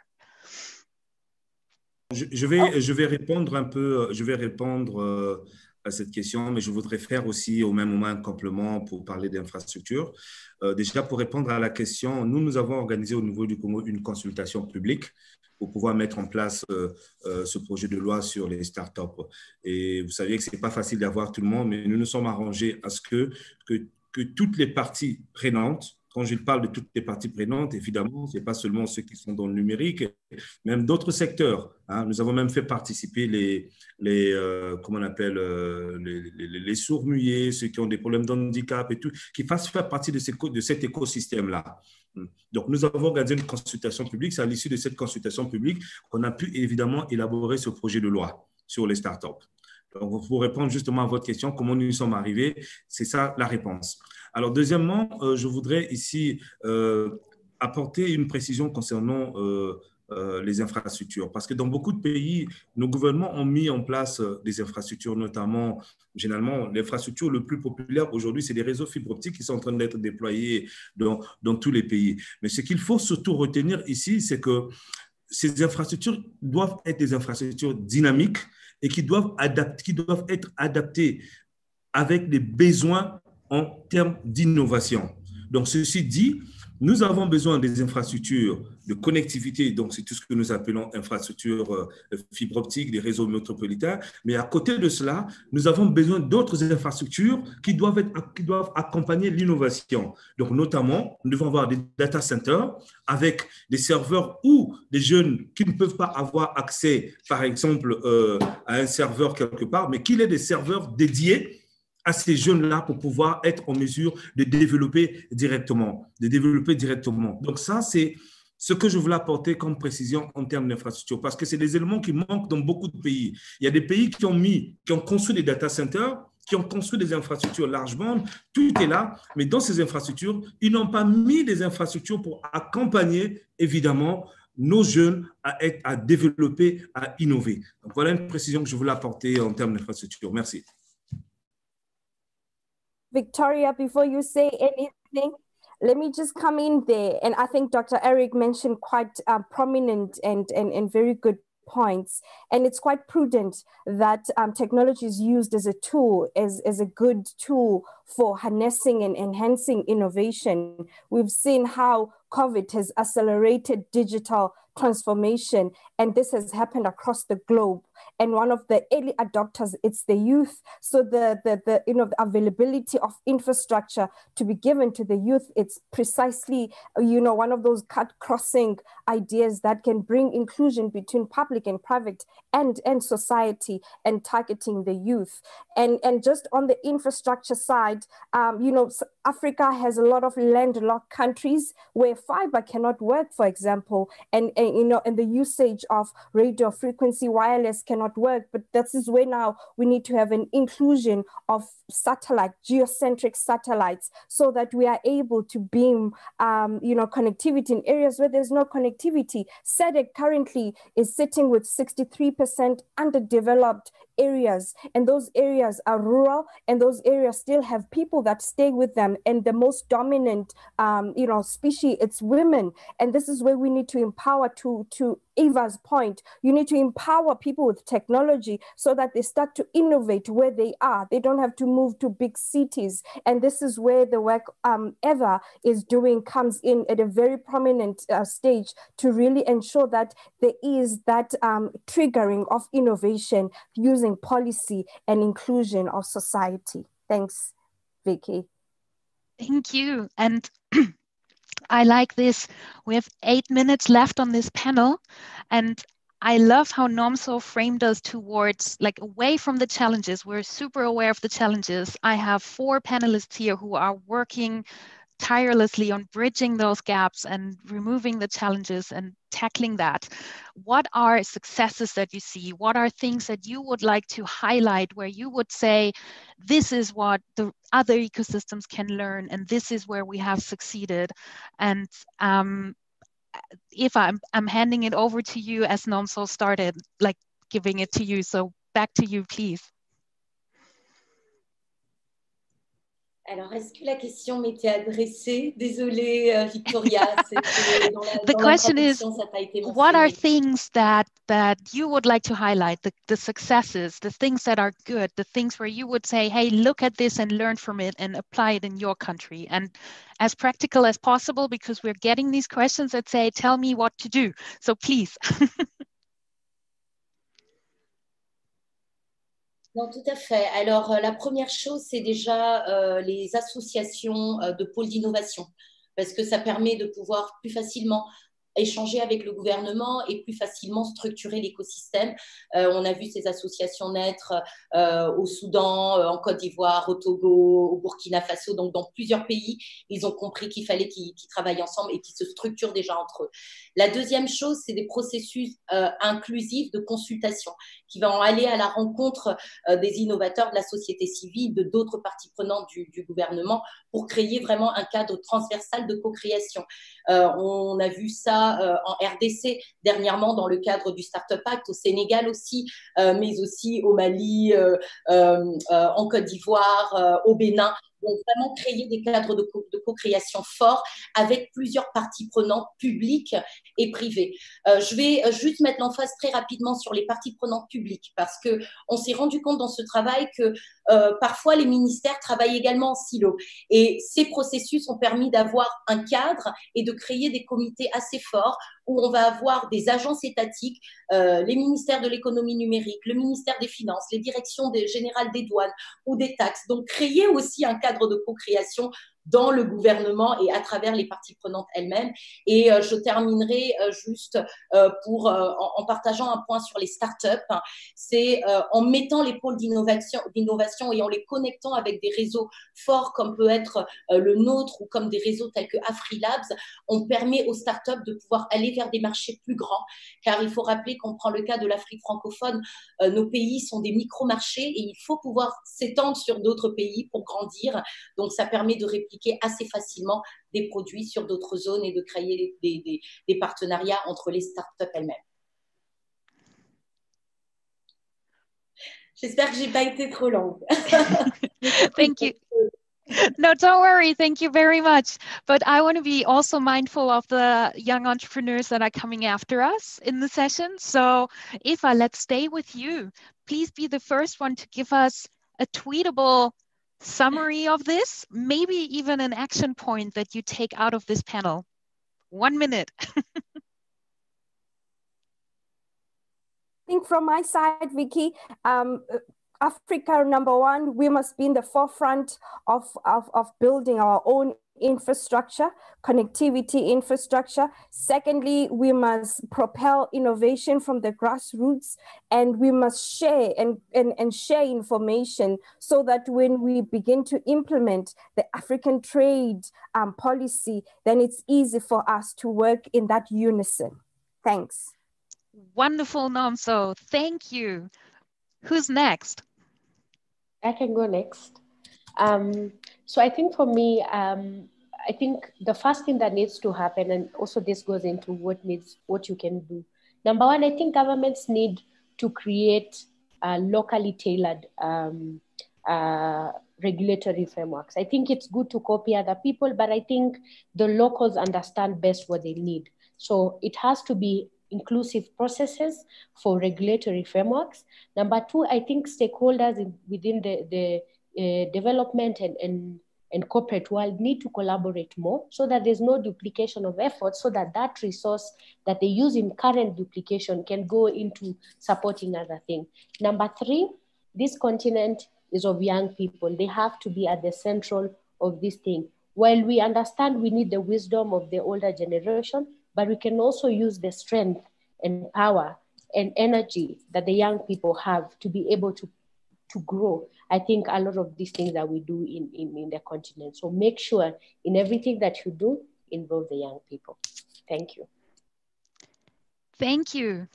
[SPEAKER 2] Je, je vais, oh. je vais répondre un peu. Je vais répondre euh, à cette question, mais je voudrais faire aussi au même moment un complément pour parler d'infrastructure. Euh, déjà, pour répondre à la question, nous, nous avons organisé au niveau du Congo une consultation publique pour pouvoir mettre en place euh, euh, ce projet de loi sur les startups. Et vous savez que ce n'est pas facile d'avoir tout le monde, mais nous nous sommes arrangés à ce que, que, que toutes les parties prenantes, quand je parle de toutes les parties prenantes, évidemment, ce n'est pas seulement ceux qui sont dans le numérique, même d'autres secteurs. Hein. Nous avons même fait participer les, les euh, comment on appelle, euh, les, les, les sourds-muets, ceux qui ont des problèmes d'handicap et tout, qui fassent faire partie de, ces, de cet écosystème-là. Donc, nous avons organisé une consultation publique. C'est à l'issue de cette consultation publique qu'on a pu évidemment élaborer ce projet de loi sur les startups. Donc, pour répondre justement à votre question, comment nous y sommes arrivés, c'est ça la réponse. Alors, deuxièmement, euh, je voudrais ici euh, apporter une précision concernant euh, euh, les infrastructures. Parce que dans beaucoup de pays, nos gouvernements ont mis en place des infrastructures, notamment, généralement, l'infrastructure le plus populaire aujourd'hui, c'est les réseaux fibre optiques qui sont en train d'être déployés dans, dans tous les pays. Mais ce qu'il faut surtout retenir ici, c'est que ces infrastructures doivent être des infrastructures dynamiques et qui doivent, adapter, qui doivent être adaptées avec les besoins en termes d'innovation. Donc, ceci dit, Nous avons besoin des infrastructures de connectivité, donc c'est tout ce que nous appelons infrastructures euh, fibre optique, des réseaux métropolitains. Mais à côté de cela, nous avons besoin d'autres infrastructures qui doivent, être, qui doivent accompagner l'innovation. Donc notamment, nous devons avoir des data centers avec des serveurs où des jeunes qui ne peuvent pas avoir accès, par exemple, euh, à un serveur quelque part, mais qu'il ait des serveurs dédiés à ces jeunes-là pour pouvoir être en mesure de développer directement, de développer directement. Donc ça, c'est ce que je voulais apporter comme précision en termes d'infrastructure, parce que c'est des éléments qui manquent dans beaucoup de pays. Il y a des pays qui ont mis, qui ont construit des data centers, qui ont construit des infrastructures large bande, tout est là, mais dans ces infrastructures, ils n'ont pas mis des infrastructures pour accompagner, évidemment, nos jeunes à, être, à développer, à innover. Donc voilà une précision que je voulais apporter en termes d'infrastructure. Merci.
[SPEAKER 5] Victoria, before you say anything, let me just come in there. And I think Doctor Eric mentioned quite uh, prominent and, and, and very good points. And it's quite prudent that um, technology is used as a tool, as, as a good tool for harnessing and enhancing innovation. We've seen how COVID has accelerated digital transformation, and this has happened across the globe. And one of the early adopters, it's the youth. So the, the, the, you know, the availability of infrastructure to be given to the youth, it's precisely, you know, one of those cut-crossing ideas that can bring inclusion between public and private and, and society and targeting the youth. And, and just on the infrastructure side, um, you know, Africa has a lot of landlocked countries where fiber cannot work, for example, and, and you know, and the usage of radio frequency wireless cannot work. But this is where now we need to have an inclusion of satellite, geocentric satellites, so that we are able to beam, um, you know, connectivity in areas where there's no connectivity. S A D C currently is sitting with sixty-three percent underdeveloped areas, and those areas are rural, and those areas still have people that stay with them, and the most dominant um, you know species, it's women. And this is where we need to empower, to to Eva's point, you need to empower people with technology so that they start to innovate where they are. They don't have to move to big cities. And this is where the work um, Eva is doing comes in at a very prominent uh, stage to really ensure that there is that um, triggering of innovation using policy and inclusion of society. Thanks, Vicky.
[SPEAKER 1] Thank you. And I like this. We have eight minutes left on this panel, and I love how NOMSO framed us towards, like, away from the challenges. We're super aware of the challenges. I have four panelists here who are working tirelessly on bridging those gaps and removing the challenges and tackling that. What are successes that you see? What are things that you would like to highlight where you would say, this is what the other ecosystems can learn, and this is where we have succeeded? And um, if I'm, I'm handing it over to you, as NOMSO started, like giving it to you. So back to you, please.
[SPEAKER 3] Alors, est-ce que la question m'était adressée? Désolée, uh, Victoria. Dans la,
[SPEAKER 1] the
[SPEAKER 3] dans
[SPEAKER 1] question is,
[SPEAKER 3] ça a été
[SPEAKER 1] what are things that that you would like to highlight, the, the successes, the things that are good, the things where you would say, hey, look at this and learn from it and apply it in your country? And as practical as possible, because we're getting these questions that say, tell me what to do. So please.
[SPEAKER 3] Non, tout à fait. Alors, euh, la première chose, c'est déjà euh, les associations euh, de pôles d'innovation, parce que ça permet de pouvoir plus facilement échanger avec le gouvernement et plus facilement structurer l'écosystème. Euh, on a vu ces associations naître euh, au Soudan, euh, en Côte d'Ivoire, au Togo, au Burkina Faso, donc dans plusieurs pays. Ils ont compris qu'il fallait qu'ils, qu'ils travaillent ensemble et qu'ils se structurent déjà entre eux. La deuxième chose, c'est des processus euh, inclusifs de consultation qui vont aller à la rencontre euh, des innovateurs, de la société civile, de d'autres parties prenantes du, du gouvernement pour créer vraiment un cadre transversal de co-création. Euh, on a vu ça euh, en R D C dernièrement dans le cadre du Startup Act, au Sénégal aussi, euh, mais aussi au Mali, euh, euh, euh, en Côte d'Ivoire, euh, au Bénin. Donc, vraiment créer des cadres de, co de co-création forts avec plusieurs parties prenantes publiques et privées. Euh, je vais juste mettre l'emphase très rapidement sur les parties prenantes publiques parce qu'on s'est rendu compte dans ce travail que euh, parfois les ministères travaillent également en silo. Et ces processus ont permis d'avoir un cadre et de créer des comités assez forts où on va avoir des agences étatiques, euh, les ministères de l'économie numérique, le ministère des Finances, les directions des, générales des douanes ou des taxes. Donc, créer aussi un cadre de co-création dans le gouvernement et à travers les parties prenantes elles-mêmes. Et euh, je terminerai euh, juste euh, pour, euh, en, en partageant un point sur les startups. Hein, c'est euh, en mettant les pôles d'innovation, d'innovation et en les connectant avec des réseaux forts comme peut être euh, le nôtre ou comme des réseaux tels que AfriLabs, on permet aux startups de pouvoir aller vers des marchés plus grands. Car il faut rappeler qu'on prend le cas de l'Afrique francophone, euh, nos pays sont des micro-marchés et il faut pouvoir s'étendre sur d'autres pays pour grandir. Donc, ça permet de répliquer assez facilement des produits sur d'autres zones et de créer des, des, des partenariats entre les startups elles-mêmes. J'espère que je n'ai pas été trop longue.
[SPEAKER 1] Thank you. No, don't worry. Thank you very much. But I want to be also mindful of the young entrepreneurs that are coming after us in the session. So Eva, let's stay with you. Please be the first one to give us a tweetable summary of this, maybe even an action point that you take out of this panel. One minute.
[SPEAKER 5] I think from my side, Vicky, um, Africa, number one, we must be in the forefront of, of, of building our own infrastructure, connectivity infrastructure. Secondly, we must propel innovation from the grassroots, and we must share and, and, and share information so that when we begin to implement the African trade um, policy, then it's easy for us to work in that unison. Thanks.
[SPEAKER 1] Wonderful, Nomso. Thank you. Who's next?
[SPEAKER 4] I can go next. Um, so I think for me, um, I think the first thing that needs to happen, and also this goes into what needs, what you can do. Number one, I think governments need to create uh, locally tailored um, uh, regulatory frameworks. I think it's good to copy other people, but I think the locals understand best what they need. So it has to be inclusive processes for regulatory frameworks. Number two, I think stakeholders in, within the, the uh, development and, and, and corporate world need to collaborate more so that there's no duplication of effort, so that that resource that they use in current duplication can go into supporting other things. Number three, this continent is of young people. They have to be at the central of this thing. While we understand we need the wisdom of the older generation, but we can also use the strength and power and energy that the young people have to be able to, to grow. I think a lot of these things that we do in, in, in the continent. So make sure in everything that you do, involve the young people. Thank you.
[SPEAKER 1] Thank you.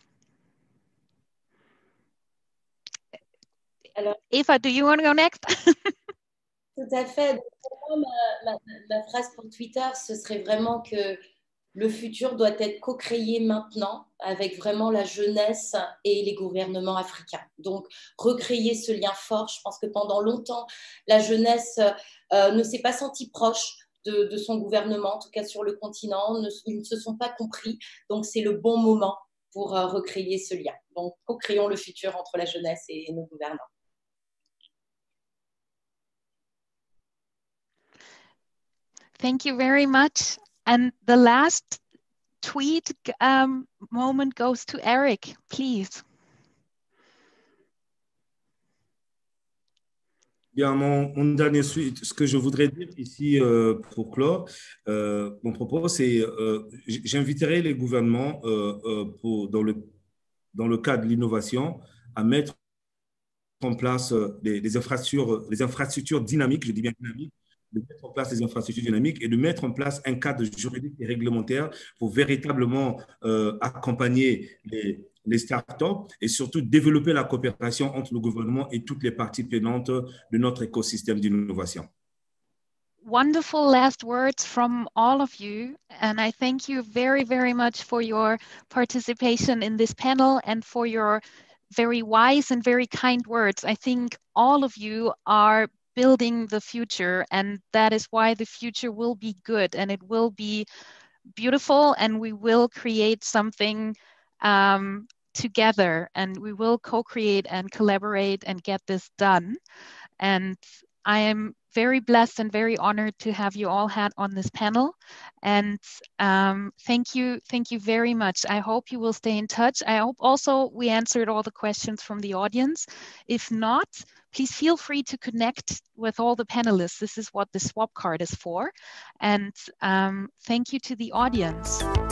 [SPEAKER 3] Alors,
[SPEAKER 1] Eva, do you want to go next?
[SPEAKER 3] tout à fait. Donc, pour moi, ma, ma, ma phrase pour Twitter, ce serait vraiment que le futur doit être co-créé maintenant avec vraiment la jeunesse et les gouvernements africains. Donc, recréer ce lien fort. Je pense que pendant longtemps, la jeunesse euh, ne s'est pas sentie proche de, de son gouvernement, en tout cas sur le continent. Ne, ils ne se sont pas compris. Donc, c'est le bon moment pour euh, recréer ce lien. Donc, co-créons le futur entre la jeunesse et, et nos gouvernants.
[SPEAKER 1] Thank you very much. And the last tweet um, moment goes to Eric, please.
[SPEAKER 2] Bien, mon, mon dernier suite, ce que je voudrais dire ici euh, pour clore euh, mon propos, c'est euh, j'inviterai les gouvernements euh, euh, pour, dans, le, dans le cadre de l'innovation à mettre en place des, des, infrastructures, des infrastructures dynamiques, je dis bien dynamiques, de mettre en place des infrastructures dynamiques et de mettre en place un cadre juridique et réglementaire pour véritablement euh, accompagner les, les startups et surtout développer la coopération entre le gouvernement et toutes les parties prenantes de notre écosystème d'innovation.
[SPEAKER 1] Wonderful last words from all of you. And I thank you very, very much for your participation in this panel and for your very wise and very kind words. I think all of you are building the future, and that is why the future will be good and it will be beautiful, and we will create something um, together, and we will co-create and collaborate and get this done. And I am very blessed and very honored to have you all had on this panel. And um, thank you, thank you very much. I hope you will stay in touch. I hope also we answered all the questions from the audience. If not, please feel free to connect with all the panelists. This is what the swap card is for. And um, thank you to the audience.